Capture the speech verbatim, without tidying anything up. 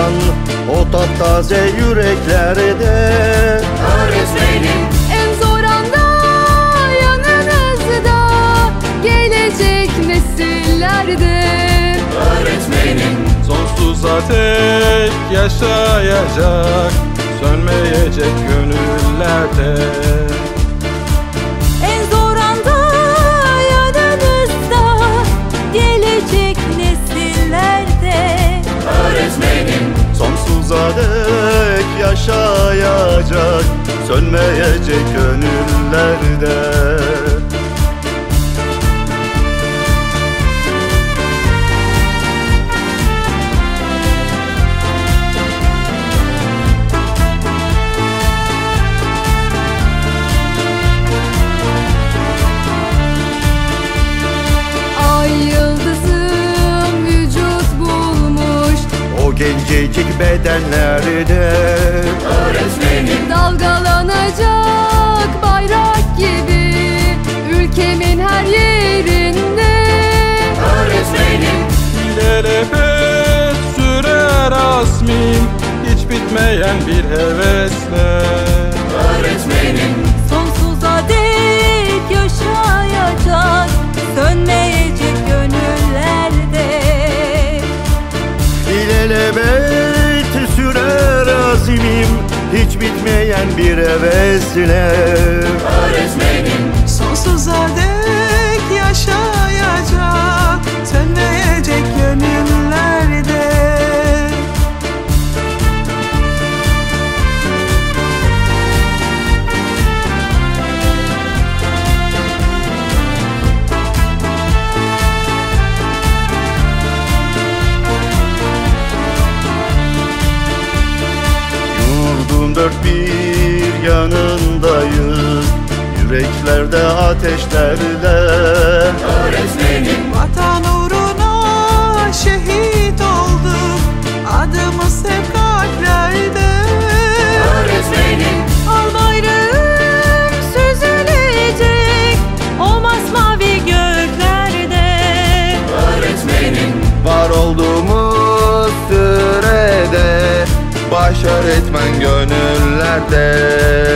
yaşatan o taptaze yüreklerde. Öğretmenim, En zor anda yanınızda, gelecek nesillerde. öğretmenim, Sonsuz ateş yaşayacak, sönmeyecek gönüllerde. En zor anda yanınızda, gelecek nesillerde. öğretmenim, Sonsuza dek yaşayacak, sönmeyecek gönüllerde. Ay yıldızım vücut bulmuş, O gencecik bedenlerde. öğretmenim, dalgalanacak bayrak gibi ülkemin her yerinde. öğretmenim, İlelebet sürer azmim, hiç bitmeyen bir hevesle. öğretmenim, Sonsuza dek yaşayacak, sönmeyecek gönüllerde. İlelebet sürer azimim, hiç bitmeyen bir hevesle. öğretmenim, Sonsuza dek yaşayacak, sönmeyecek gönüllerde. Yurdun dört bir yanındayız, yüreklerde ateşlerde. öğretmenim, Vatan uğruna şehit olduk, adımız hep kalplerde. öğretmenim, Al bayrağım süzülecek, o masmavi göklerde. öğretmenim, Var olduğumuz sürede başar etmen gönüllerde.